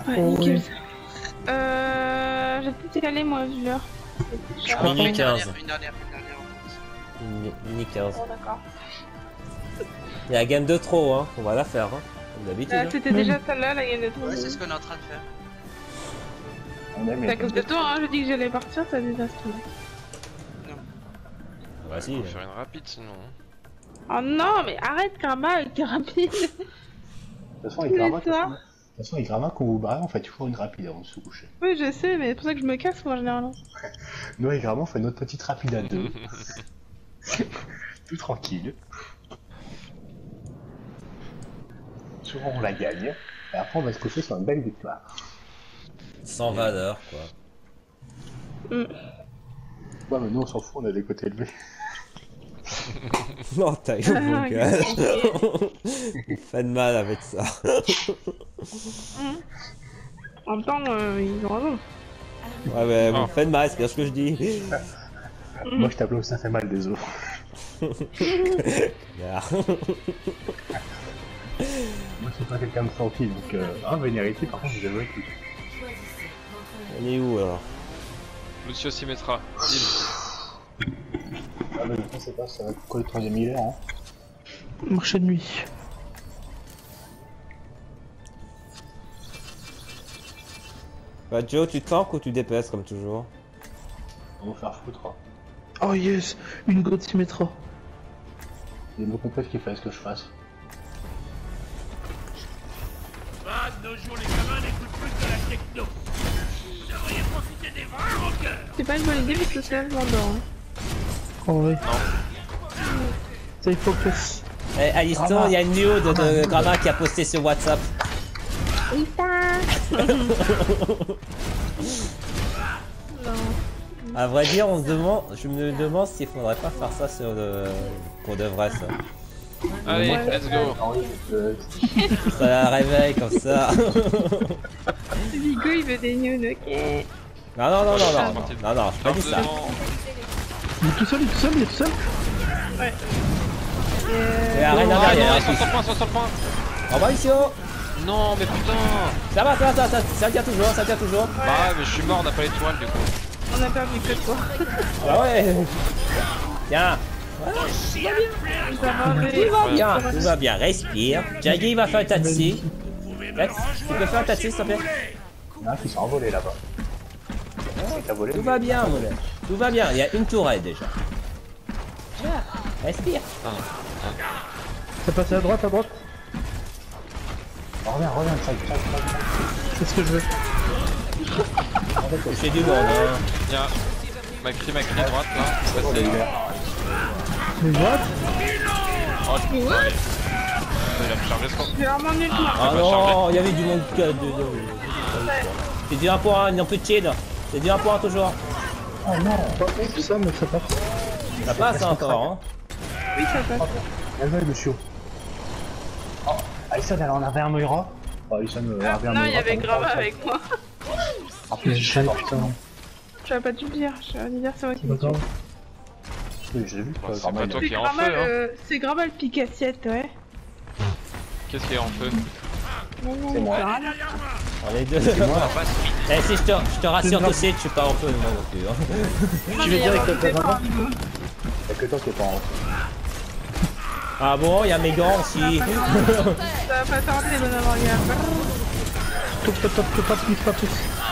Ouais, nickel ça. J'ai peut-être décalé moi vu l'heure. Je crois Une 15. Une dernière. Mini 15. Bon d'accord. Il y a la game de trop, hein. On va la faire, hein. Comme d'habitude. Hein. C'était déjà celle-là, la game de trop. Ouais, c'est ce qu'on est en train de faire. C'est à cause de toi, hein, je dis que j'allais partir, t'as désastré. Bah si. On va faire une rapide sinon. Oh non, mais arrête Karma avec tes rapides. De toute façon, avec Grama, quand vous barrez, on fait toujours une rapide avant de se coucher. Oui, je sais, mais c'est pour ça que je me casse moi généralement. Nous, avec Grama, on fait notre petite rapide à deux. Tout tranquille. Souvent, on la gagne. Et après, on va se coucher sur une belle victoire. Sans valeur, quoi. Ouais, mais nous, on s'en fout, on a des côtés élevés. Non, t'as eu mon gars. Fait de mal avec ça. En même temps, ils ont raison. Ouais, mais vous faites mal, c'est bien ce que je dis. Moi, je t'applaudis, ça fait mal des os. Moi, je suis pas quelqu'un de tranquille, donc... Ah, Vénérité, par contre, j'ai joué tout. On est où, alors? Lucio s'y mettra. Ah, mais je sais pas, ça va être quoi le 3ème hiver, hein? Marché de nuit. Bah, Joe, tu tankes ou tu DPS comme toujours? On va vous faire foutre. Hein. Oh yes, une grotte s'y mettra. Il y a beaucoup de qui fait ce que je fasse. Ah, de nos jours, les gamins n'écoutent plus de la techno. Vous devriez profiter des vrais rockers. C'est pas une bonne idée parce que c'est là que je m'endors. Hein. Oh ouais. Ça il faut que... Eh, à l'instant, il y a une news de Grama qui a posté sur WhatsApp. À vrai dire, je me demande s'il faudrait pas faire ça sur pour de vrai ça. Allez, let's go. Ça la réveille comme ça. Vigo il veut des news, ok. Non, je fais pas dit ça. Il est tout seul, Ouais. Et la reine derrière. Sur le point. Au revoir, Lucio. Non, mais putain. Ça va, ça tient toujours, Bah ouais, mais je suis mort, on n'a pas l'étoile du coup. On a perdu que toi. Ah ouais. Tiens. Tout va bien, respire. Jaggy va faire un taxi. Lex, tu peux faire un taxi s'il te plaît? Il y en a qui sont envolés là-bas. Tout va bien, mon gars. Tout va bien, il y a une tourelle déjà. Respire. Ça passe à droite, Reviens, ça. C'est ce que je veux. C'est du monde, hein. Y'a Macri à droite là. C'est passé. Mais what? Oh, je peux pas aller. Il a me chargé ce Je vais vraiment nul. Ah non, il y avait du monde que c'est du 1 pour 1, non plus chill. C'est du 1 pour 1 toujours. Oh non, Tout ça, mais ça passe. Ça passe hein, encore, hein. Oui, ça passe. elle va, monsieur. Oh, Alison, elle en avait un Moira. Oh, Alison, avait un Moira. Non, il y avait Grava avec moi. En plus, je putain. Tu vas pas dû le dire, je vais dire c'est moi qui l'ai tué. Oui, j'ai vu. C'est pas toi qui est en Grava feu, hein. C'est Grava le pique-assiette, ouais. Qu'est-ce qui est en feu? C'est moi. Les deux. Eh, si je te rassure tout de suite, je suis pas en feu moi non plus. Hein. Tu veux dire avec ta Grava? Y'a que toi qui est pas en feu. Ah bon, il y a mes gants aussi. Ça va pas tarder de n'avoir gaffe. Pas plus.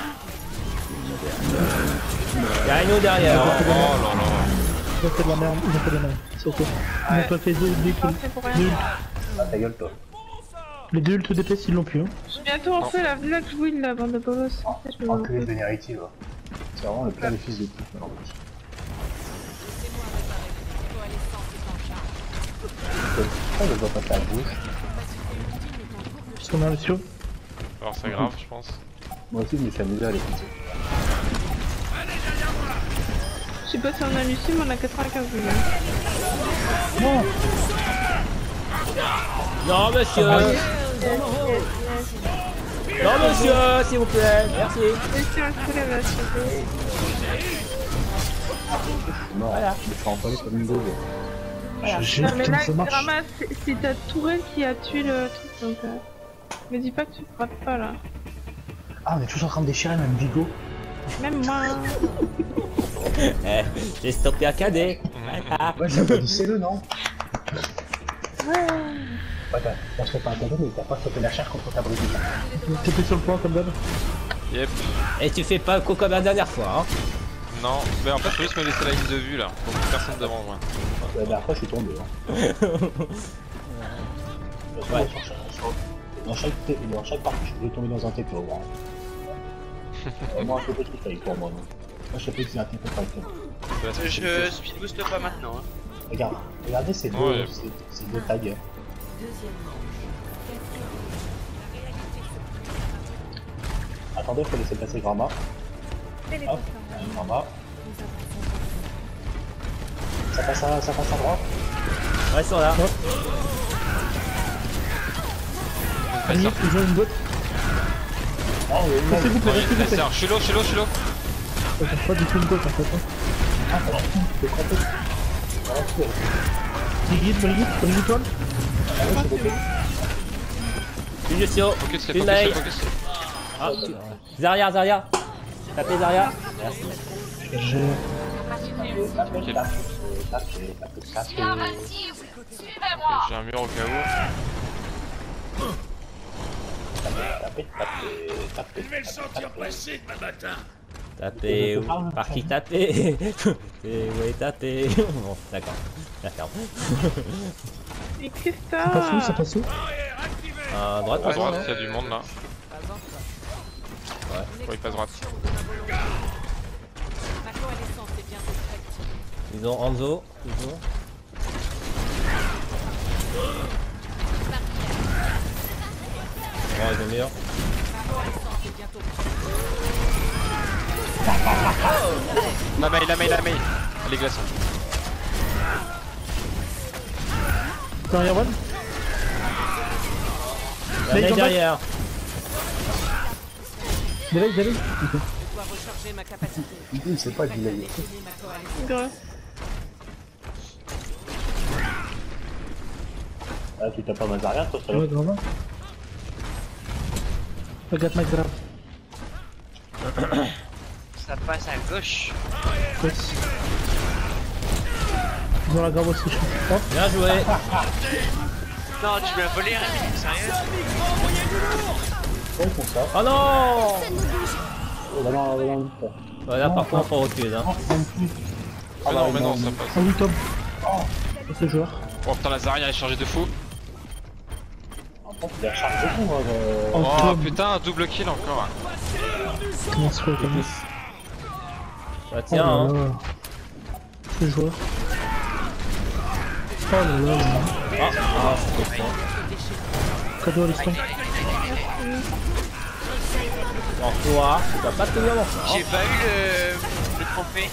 Il y a un autre derrière. Hein. Oh là là. Ils ont fait de la merde, c'est ok. Ils ont pas fait deux Ah, ta gueule, toi. Les deux ulti DPS ils l'ont plus. Hein. Je suis bientôt en feu, la Vlad win la bande de bolos. Oh, que les Vénérity, va. C'est vraiment le plein des fils de pute, maintenant. Pourquoi je dois passer à gauche? Parce qu'on a un Lucio. Alors c'est grave, je pense. Moi aussi, je me suis amusé à l'écouter. Je sais pas si on a Lucie, mais on a 95 millions. Non monsieur. Non monsieur, s'il vous plaît. Merci. Voilà. Je me suis empalé comme une dose. Non mais là, Grama, c'est ta tourelle qui a tué le truc, donc me dis pas que tu frappes pas là. Ah, on est tous en train de déchirer, même Vigo. Même moi. Eh, j'ai stoppé un cadet. Voilà. Ouais, j'ai pas dit c'est le non. Ouais, on se fait pas un cadeau, mais t'as pas stoppé la chair contre ta brigade. T'es plus sur le point comme d'hab. Yep. Et tu fais pas le coup comme la dernière fois, hein. Non, mais en fait, faut juste me laisser la ligne de vue là. Donc personne devant moi. La dernière fois, je suis tombé. Hein. Ouais. Dans chaque partie, je suis tombé dans un TPO. Hein. Moi, un peu de truc pour moi. Non. Moi, je sais pas si c'est un TPO par exemple. Je speed booste pas maintenant. Hein. Regardez ces deux, Ouais. ces deux tags. Attendez, faut laisser passer Grandma. Hop, Grandma. Ça passe à droite. Ouais, ils sont là. Allez, ils ont une botte. Oh, oui, S'il vous plaît, Non, s'il vous plaît. je suis low, je suis low, je suis low. T'as pas du tout une botte en fait. ah, c'est trompé. Brigitte, toi. Une Lucio. Focus, Une focus, Maï. focus. Ah, Zarya. Tapez Zarya. Merci. J'ai... J'ai un mur au cas où. Je vais le sentir passer demain matin. Tapez. Par qui taper? Oui, tapez. Bon, d'accord. Mais qu'est-ce que Ça passe où, t'as? ça passe où? À droite, À droite, hein. il y a du monde là. Ouais, il passe droite. Ils ont Hanzo. Toujours. Oh, ils ont meilleur. La mail. Elle est glaçante. Derrière one. La Maï ils ont derrière. Delay. C'est pas du delay. Grave. Ah, tu t'as pas Mazarian, toi, ça Ouais, vraiment. Regarde ma grave. Ça passe à gauche. Yes. Ils ont la grave aussi, je crois. Bien joué. Non, tu m'as volé, Rémi, sérieux? Ouais, pour ça. Oh non. On va dans le pas. Voilà, par contre, on recule, hein. Ah non, mais non, ça passe. Ah oui, Tom. C'est joueur. Oh putain, la Zarya est chargée de fou. En fait, il a chargé beaucoup, moi. Oh, Oh Tom. putain, double kill encore. Comment se fait, Tom? Bah tiens, hein. C'est joueur. Oh là là là. Ah, c'est con. Cadeau à l'eston. En toi, tu vas pas tenir mon frère. J'ai pas eu le trophée.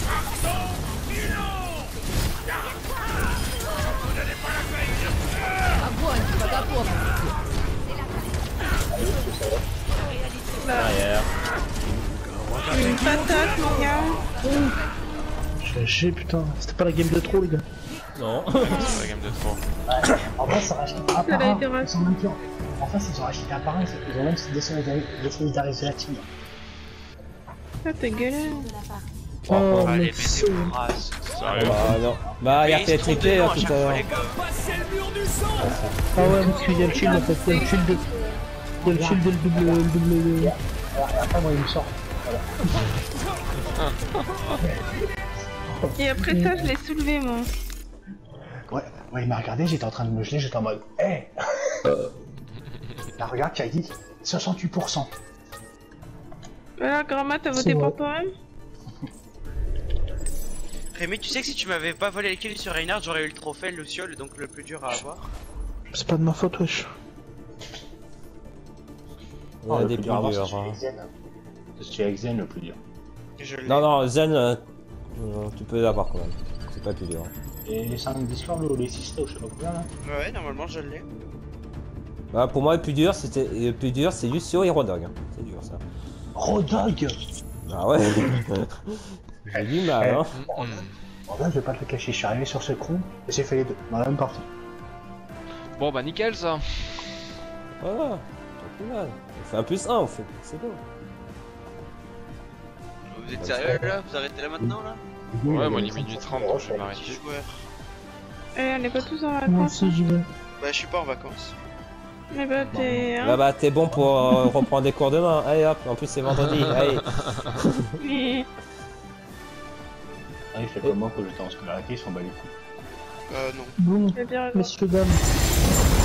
Derrière. Une patate, mon gars. J'ai lâché, putain. C'était pas la game de trop, les gars. Non. C'est la game de trop. En fait, ça rachète un Ça par a un. été Ils sont même plus. En fait, ils ont racheté un par un. Ils ont même désolidarisé la team. Ah, t'es galère. Oh, Allez, mec, mais c'est... des phrases. Sérieux. Bah non. Bah, il a Mais fait ils se trompent triplé dedans là à tout chaque à fois, l'heure. les gars. Ah ouais, parce qu'il y a le shield en fait. Il y a le shield de... Il y a le shield et le double... Et après, moi, il me sort. Et après ça, je l'ai soulevé, moi. Ouais, il m'a regardé, j'étais en train de me geler, j'étais en mode hé Là, regarde, qui a dit 68%. Voilà, Grandma, t'as voté C'est vrai. pour toi-même? Rémi, tu sais que si tu m'avais pas volé le kill sur Reinhardt, j'aurais eu le trophée Luciole, donc le plus dur à avoir. C'est pas de ma faute, wesh. On a le des plus plus dur à avoir, durs. c'est Hein. chez Zen. C'est chez Zen le plus dur. Je l'ai. Non, Zen, tu peux l'avoir quand même. C'est pas plus dur. Et les 5 Discord ou les 6 ou je sais pas combien là. Ouais, normalement je l'ai. Bah, pour moi, le plus dur, c'est Lucio et Rodog. C'est dur ça. Rodog Ah ouais. J'ai du mal, hein. En vrai, je vais pas te le cacher, je suis arrivé sur ce crew et j'ai fait les deux, dans la même partie. Bon bah nickel ça. Voilà. Ouais, on fait un plus 1 en fait, c'est bon. Vous êtes sérieux là? Vous arrêtez là maintenant là? Ouais, moi, il est minuit 30, donc je vais 10 m'arrêter. joueurs. Eh, on est pas tous en Moi vacances. aussi j'y vais. Bah, je suis pas en vacances. Mais bah, t'es. Là bah t'es bon pour reprendre des cours demain. Allez hop, en plus c'est vendredi. Allez. Mais... Ah, il fait comme moi quand j'étais en scolarité, ils s'en bat les couilles. Non. Bon, Je vais bien. messieurs, dames.